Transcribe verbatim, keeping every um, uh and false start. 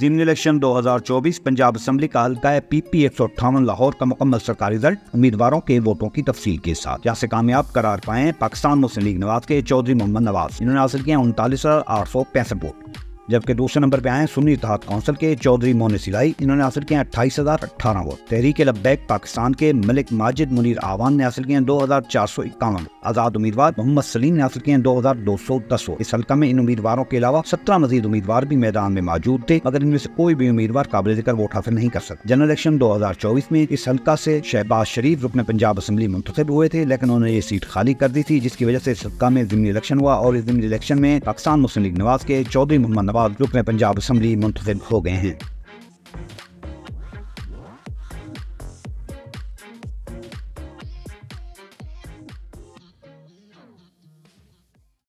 ज़िमनी election दो हज़ार चौबीस पंजाब असेंबली का हल्का है पीपी एक सौ अट्ठावन लाहौर का मुकम्मल सरकारी रिजल्ट उम्मीदवारों के वोटों की तफसील के साथ यहाँ से कामयाब करार पाए पाकिस्तान मुस्लिम लीग नवाज के चौधरी मोहम्मद नवाज। इन्होंने हासिल किया उनतालीस हजार आठ सौ पैंसठ वोट। जबकि दूसरे नंबर पे आए सुन्नी इत्तेहाद काउंसिल के चौधरी मोहन सिलाई। इन्होंने हासिल किया अट्ठाईस हजार अट्ठारह वोट। तहरीक लब्बैक पाकिस्तान के मलिक माजिद मुनीर आवान ने हासिल किए दो हजार चार सौ इक्यावन। आजाद उम्मीदवार मोहम्मद सलीम ने हासिल किए दो हजार दो सौ दस वोट। इस हल्का में इन उम्मीदवारों के अलावा सत्रह मजीद उम्मीदवार भी मैदान में मौजूद थे, मगर इनमें से कोई भी उम्मीदवार काबिल जिक्र वोट हासिल नहीं कर सकते। जनरल इलेक्शन दो हजार चौबीस में इस हल्का से शहबाज शरीफ रुकन पंजाब असेंबली मुंतखब हुए थे, लेकिन उन्होंने ये सीट खाली कर दी थी, जिसकी वजह से इस हल्का में ज़िमनी इलेक्शन हुआ और इस ज़िमनी इलेक्शन में पाकिस्तान मुस्लिम लीग नवाज के चौधरी मोहम्मद नवाज रुकन पंजाब असेंबली मुंतखब हो गए हैं।